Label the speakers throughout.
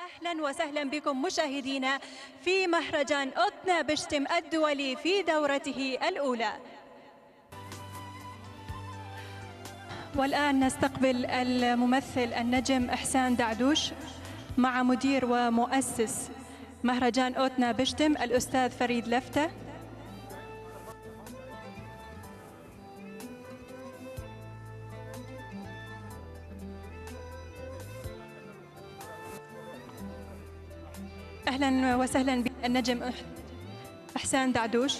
Speaker 1: أهلا وسهلا بكم مشاهدينا في مهرجان أوتنا بشتم الدولي في دورته الأولى. والآن نستقبل الممثل النجم إحسان دعدوش مع مدير ومؤسس مهرجان أوتنا بشتم الأستاذ فريد لفتة. أهلا وسهلا بالنجم إحسان دعدوش.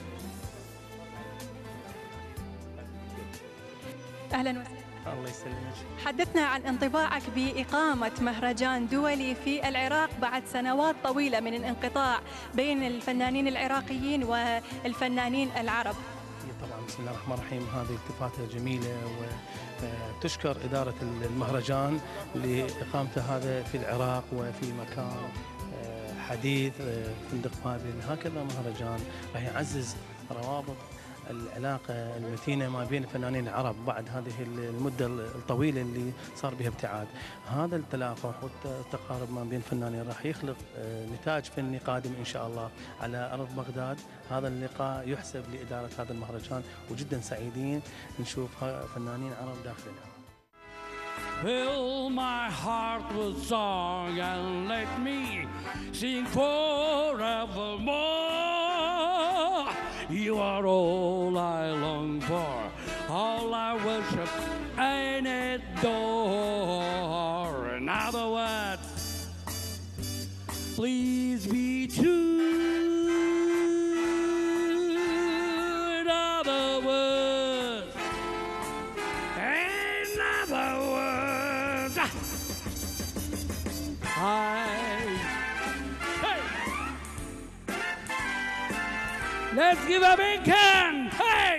Speaker 1: أهلا وسهلا.
Speaker 2: الله يسلمك.
Speaker 1: حدثنا عن انطباعك بإقامة مهرجان دولي في العراق بعد سنوات طويلة من الانقطاع بين الفنانين العراقيين والفنانين العرب.
Speaker 2: طبعا بسم الله الرحمن الرحيم، هذه التفاتة جميلة وتشكر إدارة المهرجان لإقامته هذا في العراق وفي مكان حديث فندق بابل. هكذا مهرجان راح يعزز روابط العلاقة المتينة ما بين الفنانين العرب بعد هذه المدة الطويلة اللي صار بها ابتعاد. هذا التلاقح والتقارب ما بين الفنانين راح يخلق نتاج فني قادم إن شاء الله على أرض بغداد. هذا اللقاء يحسب لإدارة هذا المهرجان وجدا سعيدين نشوف فنانين عرب داخلنا.
Speaker 3: Fill my heart with song and let me sing forevermore. You are all I long for, all I worship and adore. In other words, please be true. In other words, hey, let's give a big hand. Hey.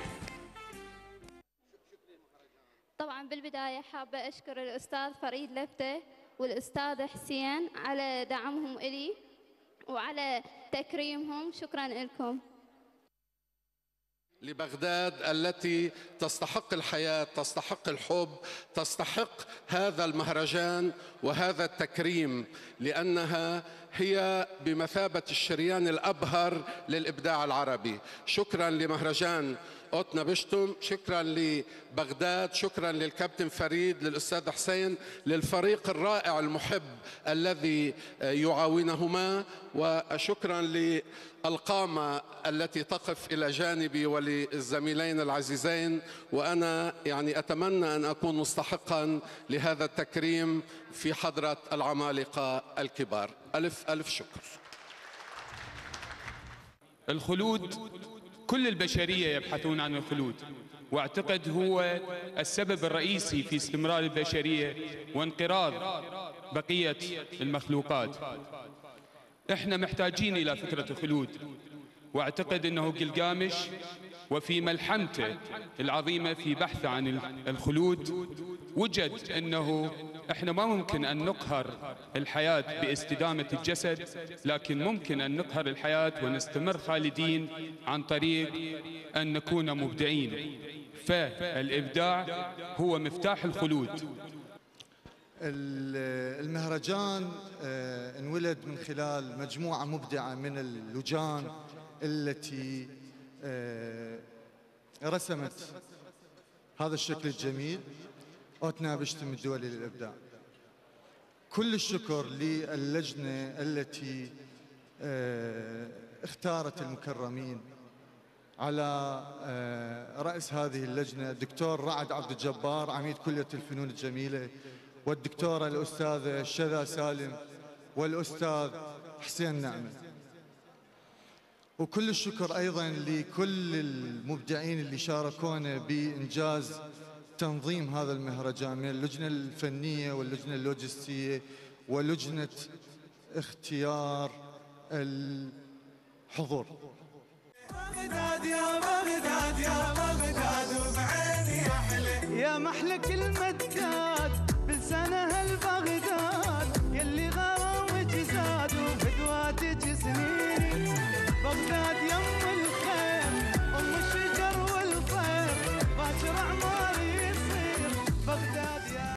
Speaker 4: طبعا بالبداية حابة أشكر الأستاذ فريد لفتة والأستاذ حسين على دعمهم إلي وعلى تكريمهم. شكرا لكم.
Speaker 5: لبغداد التي تستحق الحياة، تستحق الحب، تستحق هذا المهرجان وهذا التكريم، لأنها هي بمثابة الشريان الأبهر للإبداع العربي. شكرا لمهرجان أوتنا بشتم، شكرا لبغداد، شكرا للكابتن فريد، للأستاذ حسين، للفريق الرائع المحب الذي يعاونهما، وشكرا للقامة التي تقف إلى جانبي وللزميلين العزيزين. وأنا يعني أتمنى أن أكون مستحقا لهذا التكريم في حضرة العمالقة الكبار. ألف ألف شكر.
Speaker 6: الخلود، كل البشرية يبحثون عن الخلود، واعتقد هو السبب الرئيسي في استمرار البشرية وانقراض بقية المخلوقات. احنا محتاجين إلى فكرة الخلود، واعتقد أنه قلقامش وفي ملحمته العظيمة في بحث عن الخلود وجد أنه احنا ما ممكن أن نقهر الحياة باستدامة الجسد، لكن ممكن أن نقهر الحياة ونستمر خالدين عن طريق أن نكون مبدعين. فالإبداع هو مفتاح الخلود.
Speaker 7: المهرجان انولد من خلال مجموعة مبدعة من اللجان التي رسمت هذا الشكل الجميل، أوتنا بشتم الدولي للإبداع. كل الشكر للجنة التي اختارت المكرمين. على رأس هذه اللجنة الدكتور رعد عبد الجبار عميد كلية الفنون الجميلة، والدكتورة الأستاذة شذا سالم، والأستاذ حسين نعمة. وكل الشكر أيضا لكل المبدعين اللي شاركونا بإنجاز تنظيم هذا المهرجان، من اللجنة الفنية واللجنة اللوجستية ولجنة اختيار الحضور.
Speaker 8: بغداد يا بغداد يا بغداد وبعيني أحلى، يا محلى كلمة